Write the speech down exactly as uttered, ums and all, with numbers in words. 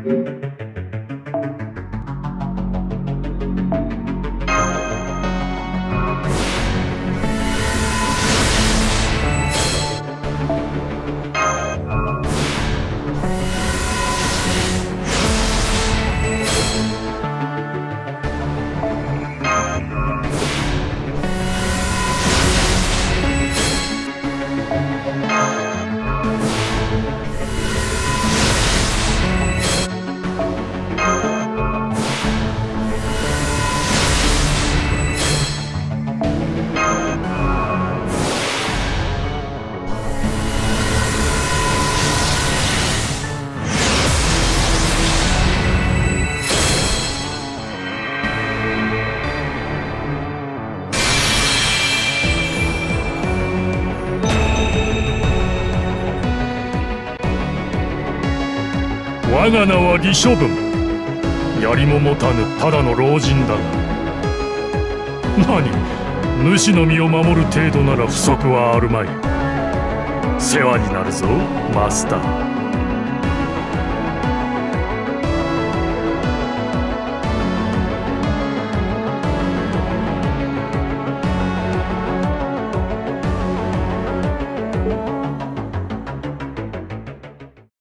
我が名は李処分。槍も持たぬただの老人だが、何、主の身を守る程度なら不足はあるまい。世話になるぞマスター。